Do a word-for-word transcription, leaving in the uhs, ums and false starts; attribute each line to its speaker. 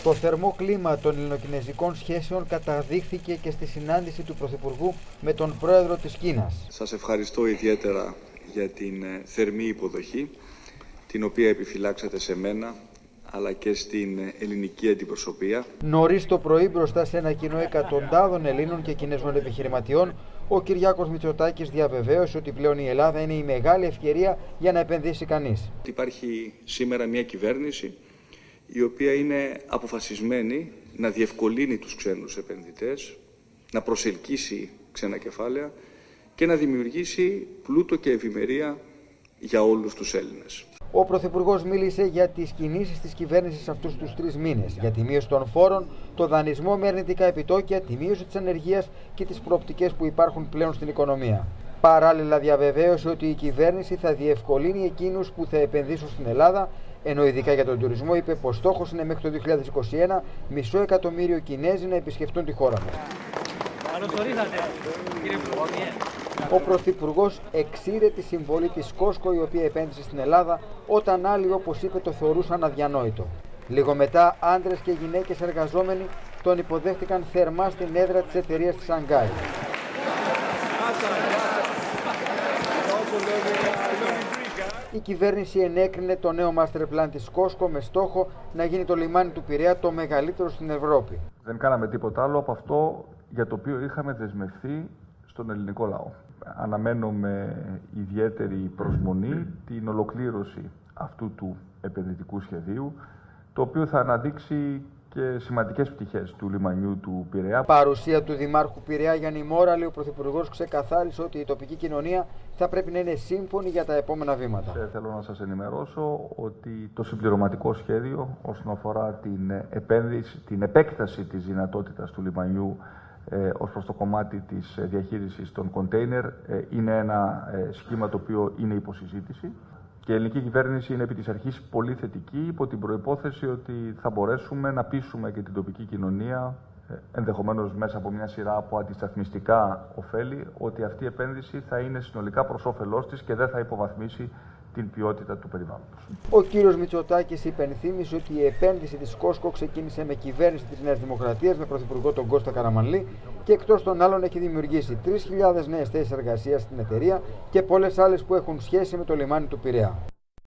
Speaker 1: Το θερμό κλίμα των ελληνοκινεζικών σχέσεων καταδείχθηκε και στη συνάντηση του Πρωθυπουργού με τον πρόεδρο της Κίνας.
Speaker 2: Σας ευχαριστώ ιδιαίτερα για την θερμή υποδοχή, την οποία επιφυλάξατε σε μένα, αλλά και στην ελληνική αντιπροσωπεία.
Speaker 1: Νωρίς το πρωί, μπροστά σε ένα κοινό εκατοντάδων Ελλήνων και Κινέζων επιχειρηματιών, ο Κυριάκος Μητσοτάκης διαβεβαίωσε ότι πλέον η Ελλάδα είναι η μεγάλη ευκαιρία για να επενδύσει κανείς.
Speaker 2: Υπάρχει σήμερα μια κυβέρνηση η οποία είναι αποφασισμένη να διευκολύνει τους ξένους επενδυτές, να προσελκύσει ξένα κεφάλαια και να δημιουργήσει πλούτο και ευημερία για όλους τους Έλληνες.
Speaker 1: Ο Πρωθυπουργός μίλησε για τις κινήσεις της κυβέρνησης αυτούς τους τρεις μήνες, για τη μείωση των φόρων, το δανεισμό με αρνητικά επιτόκια, τη μείωση της ανεργίας και τις προοπτικές που υπάρχουν πλέον στην οικονομία. Παράλληλα, διαβεβαίωσε ότι η κυβέρνηση θα διευκολύνει εκείνους που θα επενδύσουν στην Ελλάδα, ενώ ειδικά για τον τουρισμό είπε πως στόχος είναι μέχρι το δύο χιλιάδες είκοσι ένα μισό εκατομμύριο Κινέζοι να επισκεφτούν τη χώρα μας. Ο Πρωθυπουργός εξήρε τη συμβολή της Κόσκο, η οποία επένδυσε στην Ελλάδα, όταν άλλοι, όπως είπε, το θεωρούσαν αδιανόητο. Λίγο μετά, άντρες και γυναίκες εργαζόμενοι τον υποδέχτηκαν θερμά στην έδρα της εταιρείας της Σανγκάη. Η κυβέρνηση ενέκρινε το νέο master plan της Κόσκο με στόχο να γίνει το λιμάνι του Πειραιά το μεγαλύτερο στην Ευρώπη.
Speaker 3: Δεν κάναμε τίποτα άλλο από αυτό για το οποίο είχαμε δεσμευθεί στον ελληνικό λαό. Αναμένω με ιδιαίτερη προσμονή την ολοκλήρωση αυτού του επενδυτικού σχεδίου, το οποίο θα αναδείξει και σημαντικές πτυχές του λιμανιού του Πειραιά.
Speaker 1: Παρουσία του Δημάρχου Πειραιά Γιάννη Μόραλη, ο Πρωθυπουργός ξεκαθάρισε ότι η τοπική κοινωνία θα πρέπει να είναι σύμφωνη για τα επόμενα βήματα.
Speaker 3: Και θέλω να σας ενημερώσω ότι το συμπληρωματικό σχέδιο όσον αφορά την επένδυση, την επέκταση της δυνατότητας του λιμανιού ε, ως προς το κομμάτι της διαχείρισης των κοντέινερ ε, είναι ένα ε, σχήμα το οποίο είναι υποσυζήτηση. Και η ελληνική κυβέρνηση είναι επί της αρχής πολύ θετική, υπό την προϋπόθεση ότι θα μπορέσουμε να πείσουμε και την τοπική κοινωνία, ενδεχομένως μέσα από μια σειρά από αντισταθμιστικά ωφέλη, ότι αυτή η επένδυση θα είναι συνολικά προς όφελός της και δεν θα υποβαθμίσει την ποιότητα του περιβάλλοντος.
Speaker 1: Ο κύριος Μητσοτάκης υπενθύμησε ότι η επένδυση της Κόσκο ξεκίνησε με κυβέρνηση της Νέας Δημοκρατίας με πρωθυπουργό τον Κώστα Καραμανλή και εκτός των άλλων έχει δημιουργήσει τρεις χιλιάδες νέες θέσεις εργασίας στην εταιρεία και πολλές άλλες που έχουν σχέση με το λιμάνι του Πειραιά.